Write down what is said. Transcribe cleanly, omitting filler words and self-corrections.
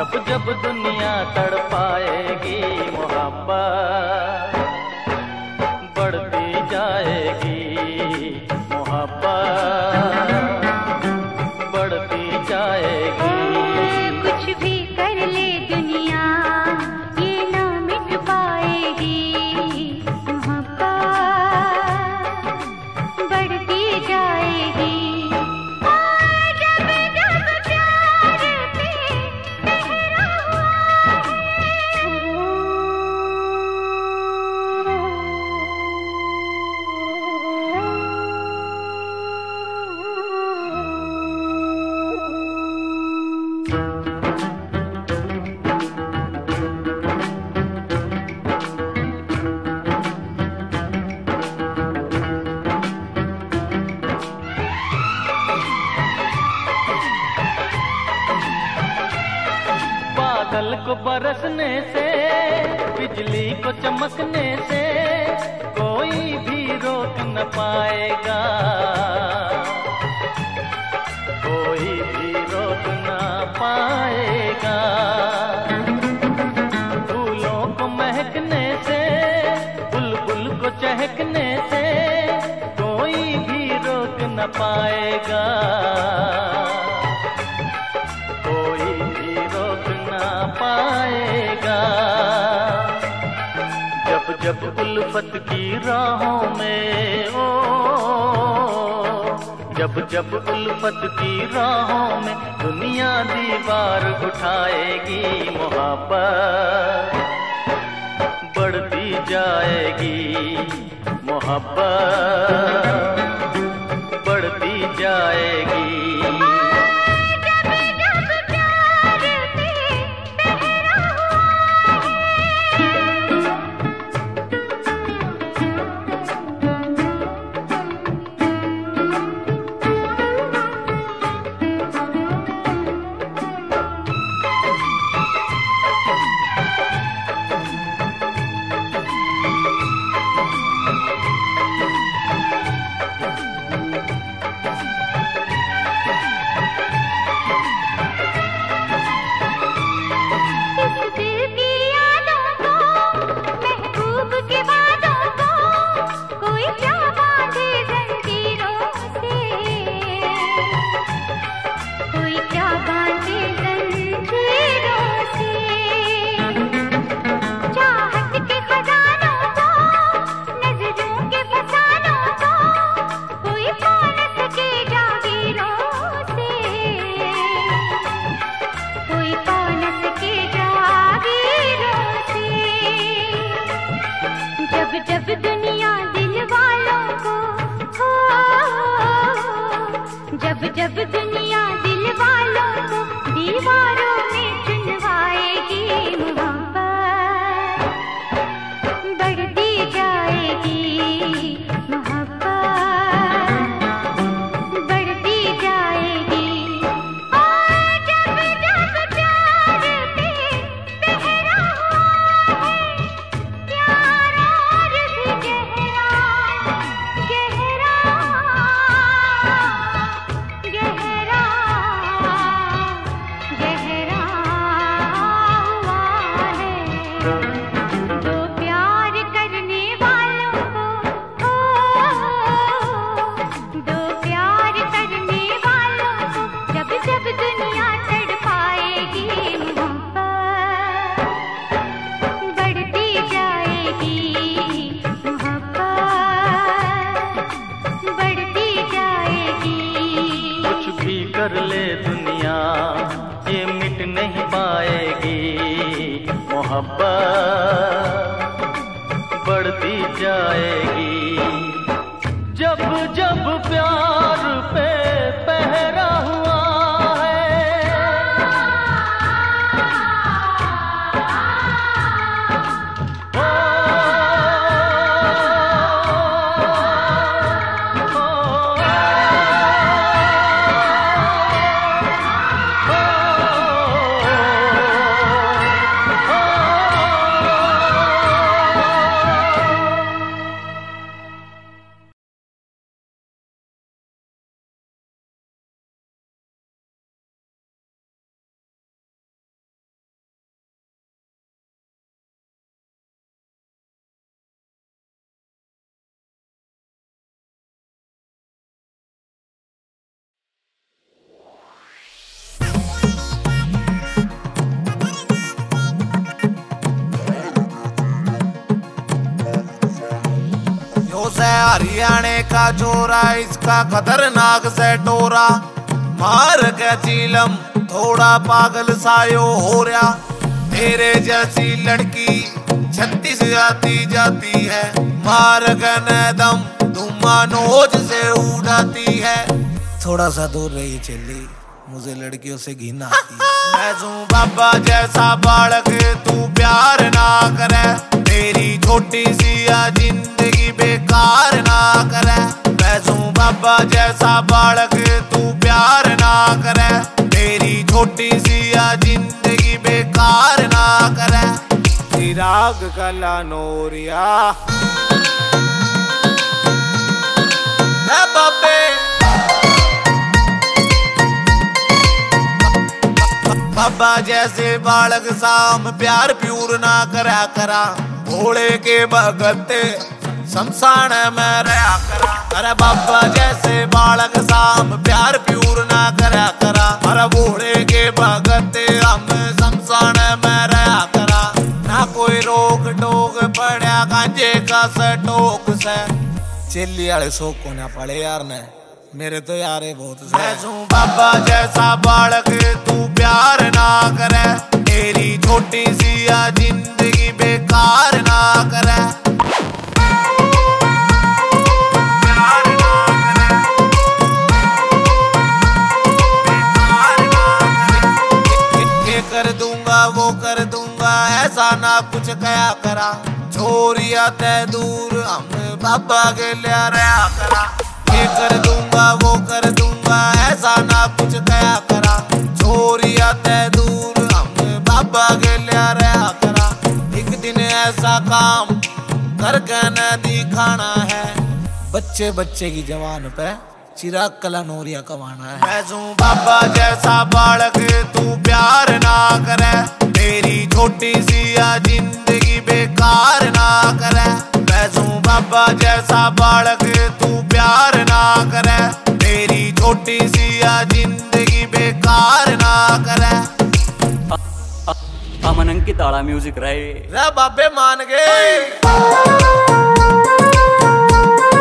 जब जब दुनिया तड़पाएगी मोहब्बत बढ़ती जाएगी, मोहब्बत बढ़ती जाएगी। कुछ भी कर ले दुनिया ये ना मिट पाएगी, मोहब्बत बढ़ती जाएगी। बादल को बरसने से, बिजली को चमकने से कोई भी रोक न पाएगा, कोई भी रोक न पाएगा। फूलों को महकने से, बुलबुल को चहकने से कोई भी रोक न पाएगा, कोई भी रोक न पाएगा। जब जब उल्फत की राहों में जब जब उल्फत की राहों में दुनिया दीवार उठाएगी, मोहब्बत बढ़ती जाएगी, मोहब्बत बढ़ती जाएगी। जब दुनिया दिल वालों को जब जब दुनिया दिल वालों को दीवारों में चुनवाएगी, मोहब्बत बढ़ती जाएगी, मोहब्बत बढ़ती जाएगी। और जब जब प्यार पे पहरा हुआ है प्यार और भी गहरा गहरा गहरा गहरा हुआ है, तो प्यार करने वालों को दो प्यार करने वालों को जब जब दुनिया तड़पाएगी, मोहब्बत बढ़ती जाएगी, मोहब्बत बढ़ती जाएगी। कुछ भी कर ले दुनिया ये मिट नहीं पाएगी, मोहब्बत बढ़ती जाएगी। जब जब प्यार पे पहरा हुआ हरियाणे का चोरा इसका खतरनाक से टोरा, मार के चीलम थोड़ा पागल सायो हो रहा। तेरे जैसी लड़की 36 आती जाती है, मार के दम धुआं नोच से उड़ाती है। थोड़ा सा दूर रही चली, मुझे लड़कियों से घिन आती है। मैं हूँ बाबा जैसा बालक, तू प्यार ना करे, तेरी छोटी सी जिंदगी बेकार ना करे। मैं हूँ बाबा जैसा बालक, तू प्यार ना करे, तेरी छोटी सी जिंदगी बेकार ना करे। चिराग कला नोरिया बाबे, बाबा जैसे बालक साम प्यार प्यूर ना करा करा, भोले के भगत शमशान में रहा करा। अरे बाबा जैसे बालक साम प्यार प्यूर ना करा करा, अरे भोले के भगत हम शमशान में रहा करा। ना कोई रोक टोक पड़ा गांजे का सटोक से, चिल्ली वाले शौक को ना पड़े यार ने, मेरे तो यार बहुत से। मैं हूँ बाबा जैसा बालक, तू प्यार ना करे, तेरी छोटी सी जिंदगी बेकार ना करे। प्यार ना करे, बेकार ना करे। ये कर दूंगा वो कर दूंगा, ऐसा ना कुछ कया करा। छोरिया तय दूर हम बाबा के लिया रहा करा। ये कर दूंगा वो कर दूंगा, ऐसा ना कुछ कया करा। छोरिया तय दूर हम बाबा के लिया रहा करा। एक दिन ऐसा काम करके न दिखाना है, बच्चे बच्चे की जवान पे चिराग कला नोरिया कमाना है। मैं हूँ बाबा जैसा बालक, तू प्यार ना करे, तेरी छोटी सी जिंदगी बेकार ना करे। मैं हूँ बाबा जैसा बालक, तू प्यार ना करे, तेरी छोटी सी जिंदगी बेकार ना करे। अमन अंकित आड़ा म्यूजिक रहे बाबे मान गए।